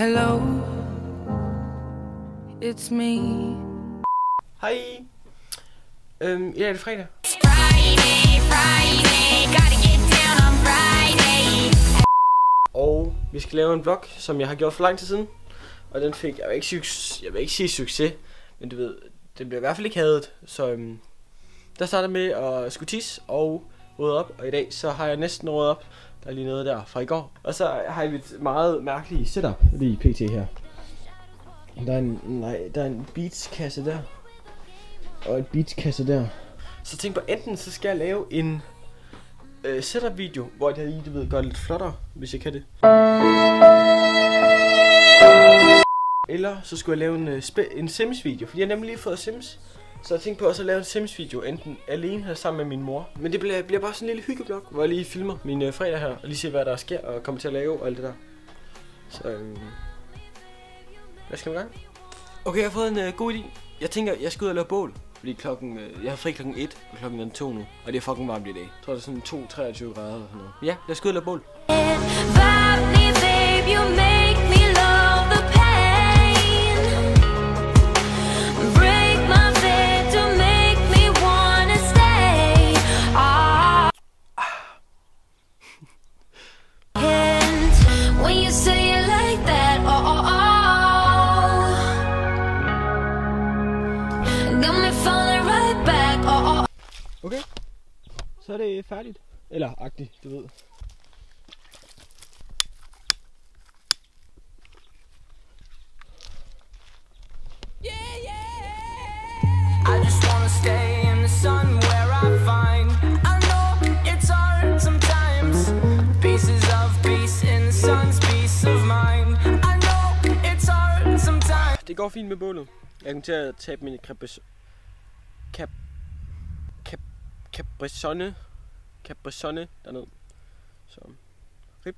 Hello, it's me. Hej. I dag er det fredag. Friday, gotta get down on Friday. Og vi skal lave en vlog, som jeg har gjort for lang tid siden. Og den fik, jeg vil ikke sige succes, men du ved, den blev i hvert fald ikke hadet. Så der startede med at skulle tisse og rydde op. Og i dag så har jeg næsten ryddet op. Der er lige noget der fra i går. Og så har jeg et meget mærkeligt setup lige pt her. Der er en beatskasse der. Og en beatskasse der. Så tænk på, enten så skal jeg lave en setup video, hvor jeg lige, du ved, gør det lidt flottere, hvis jeg kan det. Eller så skulle jeg lave en Sims video, fordi jeg har nemlig lige fået Sims. Så jeg tænkte på også at lave en Sims video, enten alene eller sammen med min mor. Men det bliver bare sådan en lille hyggeblog, hvor jeg lige filmer min fredag her, og lige ser hvad der sker, og kommer til at lave og alt det der. Så hvad skal vi gang? Okay, jeg har fået en god idé. Jeg tænker, jeg skal ud og lave bål. Fordi jeg har fri klokken 1, og klokken er 2 nu. Og det er fucking varmt i dag. Jeg tror, det er sådan 2-23 grader eller sådan noget. Ja, jeg skal ud og lave bål. Okay, så er det færdigt. Eller agtigt, du ved. I just wanna stay in the sun where I find. I know it's hard sometimes. Pieces of peace in the sun's peace of mind. I know it's hard sometimes. Det går fint med bålet. Jeg kommer til at tabe mine Capri-Sonne dernede. Så rip.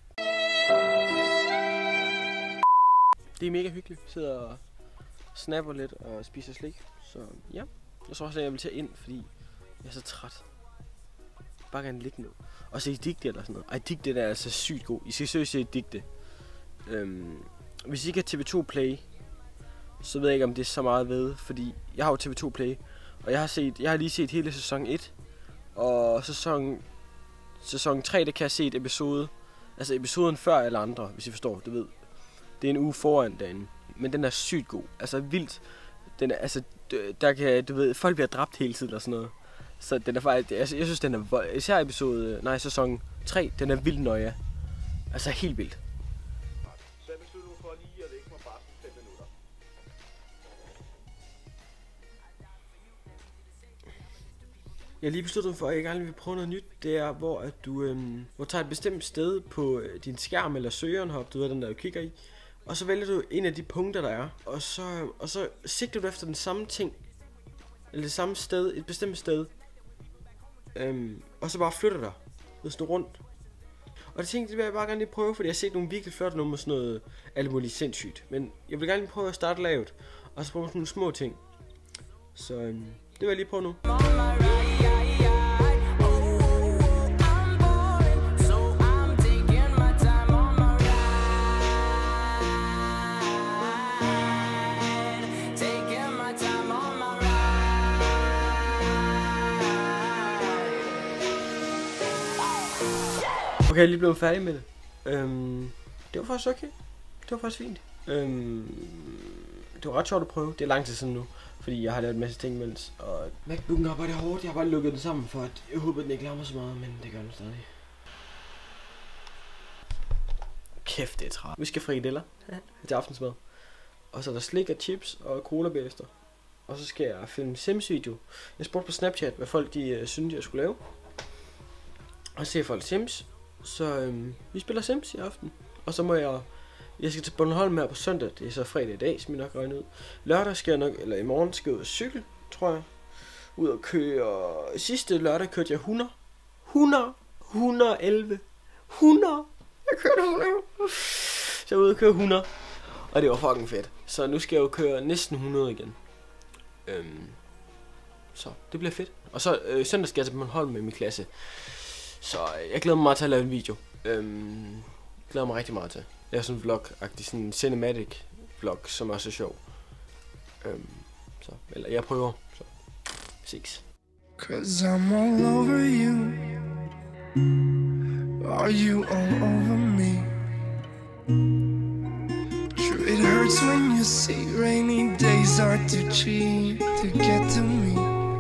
Det er mega hyggeligt. Jeg sidder og snapper lidt og spiser slik. Så ja. Jeg tror også at jeg vil tage ind, fordi jeg er så træt. Bare gerne ligge ned. Og se digte eller sådan noget. Ej, digte er altså sygt god. I skal søge se digte. Hvis I ikke har TV2 Play, så ved jeg ikke om det er så meget ved, fordi jeg har jo TV2 Play. Og jeg har lige set hele sæson 1. Og sæson 3, der kan jeg se et episode. Altså episoden før alle andre, hvis I forstår, du ved. Det er en uge foran derinde. Men den er sygt god. Altså vildt. Den er, altså, der kan, du ved, folk bliver dræbt hele tiden og sådan noget. Så den er faktisk, altså, jeg synes den er, især sæson 3, den er vildt nøje. Altså helt vildt. Så jeg beslutter mig for lige at lægge mig bare 5 minutter. Jeg har lige besluttet mig for, at jeg gerne vil prøve noget nyt. Det er, hvor at du tager et bestemt sted på din skærm eller søgeren hop, du ved den der du kigger i. Og så vælger du en af de punkter der er, og så sigter du efter den samme ting, eller det samme sted, et bestemt sted. Og så bare flytter dig, sådan rundt. Og det tænkte, det vil jeg bare gerne lige prøve, fordi jeg har set nogle virkelig flotte numre, sådan noget alt muligt sindssygt. Men jeg vil gerne lige prøve at starte lavt, og så prøve sådan nogle små ting. Så det vil jeg lige prøve nu. Okay, jeg er lige blevet færdig med det. Det var faktisk okay. Det var faktisk fint. Det var ret sjovt at prøve. Det er lang tid siden nu, fordi jeg har lavet en masse ting imens. Og MacBook'en arbejder hårdt. Jeg har bare lukket den sammen for at jeg håber, at den ikke larmer så meget, men det gør den stadig. Kæft, det er træt. Vi skal frikadeller til aftensmad. Og så er der slik og chips og cola bagefter. Og så skal jeg filme Sims video. Jeg spurgte på Snapchat, hvad folk de synes, jeg skulle lave. Og se folk Sims. Så vi spiller Sims i aften. Og så må jeg skal til Bornholm her på søndag. Det er så fredag i dag, som jeg nok regner ud. Lørdag skal jeg nok, eller i morgen skal jeg ud og cykle, tror jeg. Ud og køre. Sidste lørdag kørte jeg 111. Jeg kørte 100. Så jeg er ude og køre 100. Og det var fucking fedt. Så nu skal jeg jo køre næsten 100 igen. Så det bliver fedt. Og så søndag skal jeg til Bornholm med min klasse. Så jeg glæder mig meget til at lave en video. Glæder mig rigtig meget til. Jeg er sådan en vlog-agtig, sådan en cinematic vlog, som også er sjov. Så, eller jeg prøver, så ses. 'Cause I'm all over you. Are you all over me? Sure it hurts when you see rainy days are too cheap to get to me.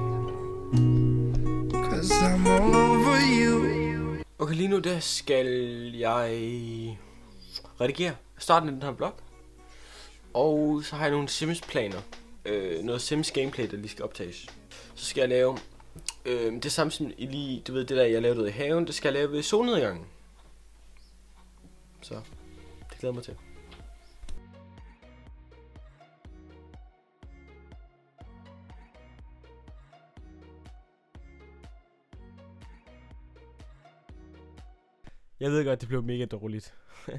'Cause I'm all over you. Okay, lige nu der skal jeg redigere starten af den her vlog. Og så har jeg nogle Sims planer. Noget Sims gameplay, der lige skal optages. Så skal jeg lave det samme som I lige, du ved det der jeg lavede ude i haven, det skal jeg lave ved solnedgangen. Så det glæder mig til. Jeg ved godt, det blev mega dårligt.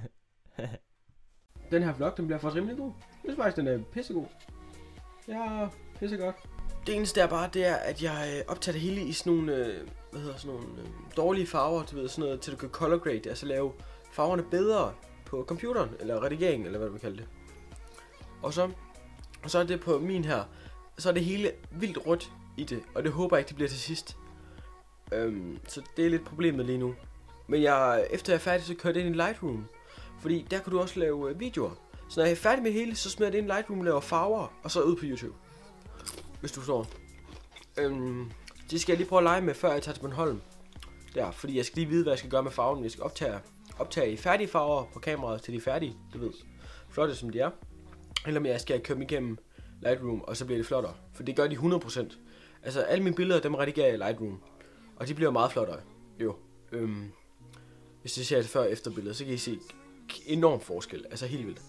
Den her vlog, den bliver faktisk rimelig god. Jeg synes faktisk, den er pissegod. Ja, pissegodt. Det eneste er bare, det er, at jeg optager det hele i sådan nogle, dårlige farver, du ved, sådan noget, til du kan color grade, altså lave farverne bedre på computeren, eller redigering, eller hvad du vil kalde det. Og så er det på min her, så er det hele vildt rødt i det, og det håber jeg ikke, det bliver til sidst. Så det er lidt problemet lige nu. Men efter jeg er færdig, så kører det ind i Lightroom, fordi der kan du også lave videoer. Så når jeg er færdig med hele, så smider jeg det ind i Lightroom, laver farver, og så ud på YouTube. Hvis du forstår. Det skal jeg lige prøve at lege med, før jeg tager til Bornholm. Der, fordi jeg skal lige vide, hvad jeg skal gøre med farven. Jeg skal optage i færdige farver på kameraet, til de er færdige, du ved. Flotte som de er. Eller om jeg skal køre dem igennem Lightroom, og så bliver det flottere. For det gør de 100%. Altså alle mine billeder, dem redigerer jeg i Lightroom. Og de bliver meget flottere. Jo. Hvis I ser et før- og efterbillede, så kan I se enorm forskel. Altså helt vildt.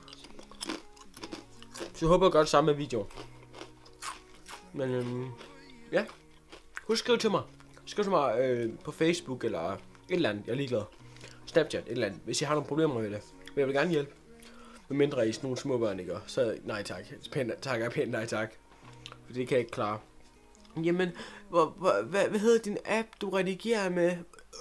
Så jeg håber at gøre det samme med videoer. Men ja. Husk skriv til mig. Skriv til mig på Facebook eller et eller andet. Jeg er ligeglad. Snapchat, et eller andet. Hvis I har nogle problemer med det. Men jeg vil gerne hjælpe. Med mindre I er sådan nogle små børn, ikke? Så nej tak. Pænt nej tak. For det kan jeg ikke klare. Jamen, hvad hedder din app, du redigerer med?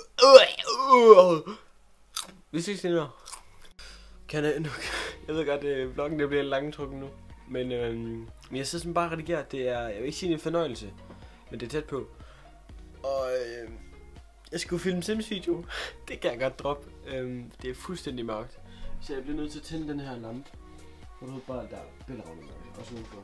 Vi ses senere. Kan jeg nu? Jeg ved godt, vloggen det bliver langtrukken nu. Men jeg sidder sådan bare redigeret. Det er, jeg vil ikke sige en fornøjelse, men det er tæt på. Og jeg skulle filme Sims video. Det kan jeg godt droppe. Det er fuldstændig mørkt. Så jeg bliver nødt til at tænde den her lampe. For du ved bare, der er bælragende mørkt. Også udenfor.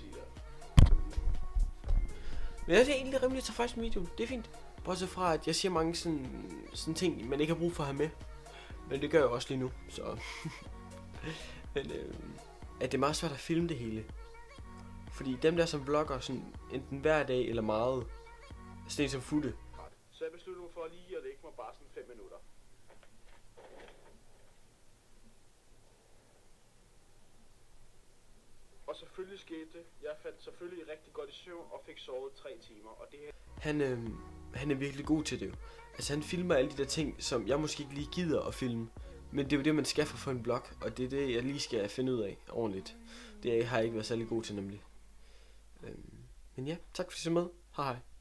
Men jeg er egentlig rimelig tilfreds med videoen. Det er fint. Bortset fra, at jeg siger mange sådan ting, man ikke har brug for at have med. Men det gør jeg også lige nu, så... Men at det er meget svært at filme det hele. Fordi dem der som vlogger, sådan enten hver dag eller meget, sådan som futte. Så jeg besluttede mig for lige at lægge mig bare sådan 5 minutter. Og selvfølgelig skete det. Jeg faldt selvfølgelig rigtig godt i søvn og fik sovet 3 timer. Og det her... Han er virkelig god til det jo. Altså han filmer alle de der ting, som jeg måske ikke lige gider at filme. Men det er jo det, man skal for en vlog, og det er det, jeg lige skal finde ud af ordentligt. Det har jeg ikke været særlig god til nemlig. Men ja, tak for at I så med. Hej hej.